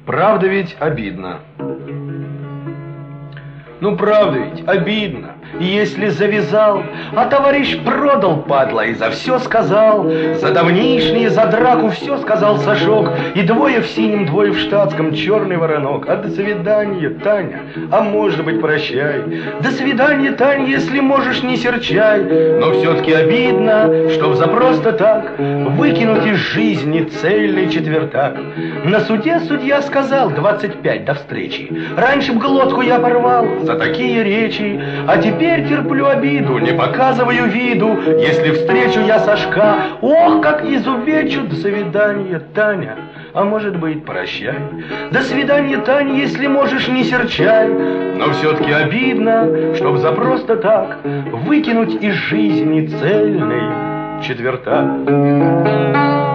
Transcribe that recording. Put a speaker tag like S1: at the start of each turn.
S1: Правда ведь обидно? Ну правда ведь обидно, если завязал, а товарищ продал, падла, и за все сказал. За давнишние, за драку все сказал Сашок, и двое в синем, двое в штатском, черный воронок. А до свидания, Таня, а может быть прощай. До свидания, Таня, если можешь, не серчай. Но все-таки обидно, чтоб за просто так выкинуть из жизни цельный четвертак. На суде судья сказал 25 до встречи. Раньше б глотку я порвал за такие речи, а теперь терплю обиду, не показываю виду. Если встречу я Сашка, ох, как изувечу. До свидания, Таня, а может быть прощай. До свидания, Таня, если можешь, не серчай. Но все-таки обидно, чтоб за просто так выкинуть из жизни цельный четвертак.